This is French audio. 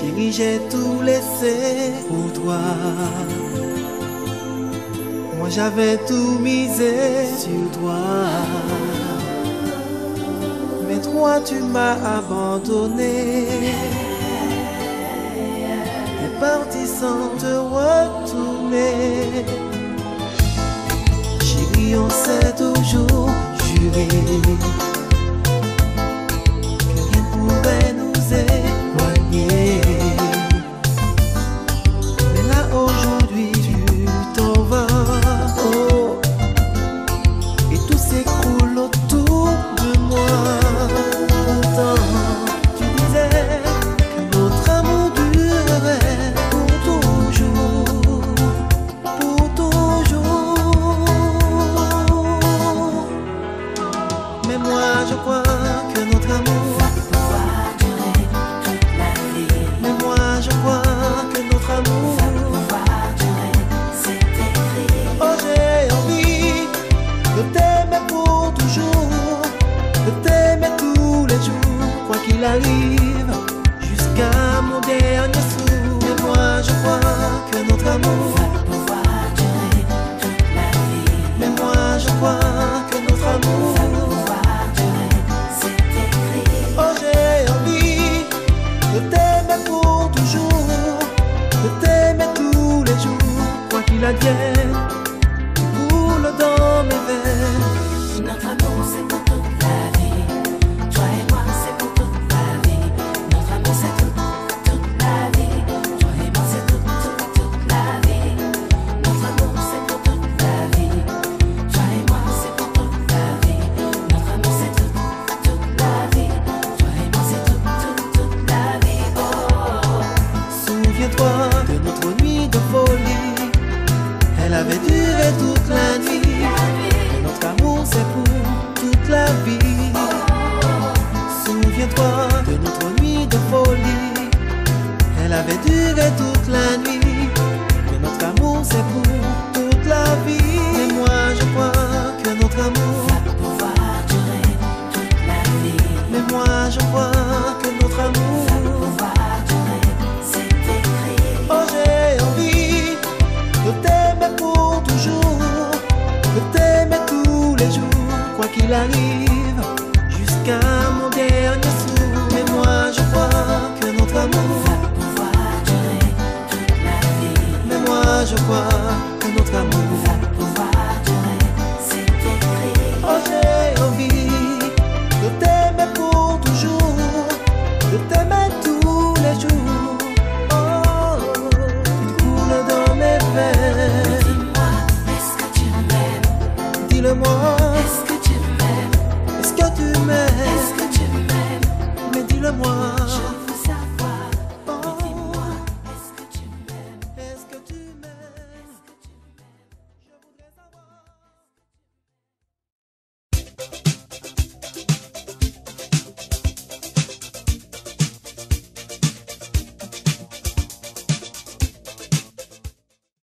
Chérie, j'ai tout laissé pour toi. Moi j'avais tout misé sur toi, mais toi tu m'as abandonné. T'es parti sans te retourner. Chérie, on s'est toujours juré que rien ne pourrait nous éloigner. Mais là aujourd'hui tu t'en vas, oh, et tout s'écroule autour de moi. Pourtant tu disais que notre amour durerait pour toujours, pour toujours. Mais moi je crois que notre amour va pouvoir durer toute la vie. Mais moi je crois que notre amour va pouvoir durer, c'est écrit. Oh, j'ai envie de t'aimer pour toujours, de t'aimer tous les jours, quoi qu'il arrive, jusqu'à mon dernier souffle. Mais moi je crois que notre amour va pouvoir durer toute la vie. Mais moi je crois que notre amour va pouvoir durer, c'est écrit. Oh, j'ai envie de t'aimer pour toujours, de t'aimer tous les jours, quoi qu'il advienne, tu coules dans mes veines. Notre amour c'est pour toute la vie. Toi et moi c'est pour toute la vie. Notre amour c'est toute la vie. Toi et moi c'est toute la vie. Notre amour c'est pour toute la vie. Toi et moi c'est pour toute la vie. Notre amour c'est toute la vie. Toi et moi c'est toute la vie. Oh. Souviens-toi de notre nuit de folie, elle avait duré toute la nuit. Notre amour c'est pour toute la vie. Souviens-toi de notre nuit de folie, elle avait duré toute la nuit. Mais notre amour c'est pour toute la vie. Mais moi je crois que notre amour Va pouvoir durer toute la vie. Mais moi je crois que notre amour Va pouvoir durer, c'est écrit. Oh, j'ai envie de t'aimer pour toujours, de t'aimer tous les jours, quoi qu'il arrive, jusqu'à mon dernier souffle. Mais moi je crois que notre amour Va pouvoir durer toute la vie. Mais moi je crois que notre amour Va pouvoir durer, c'est écrit. Oh, j'ai envie de t'aimer pour toujours, de t'aimer tous les jours. Oh, tu coules dans mes veines. Dis-moi, est-ce que tu m'aimes? Dis-le-moi.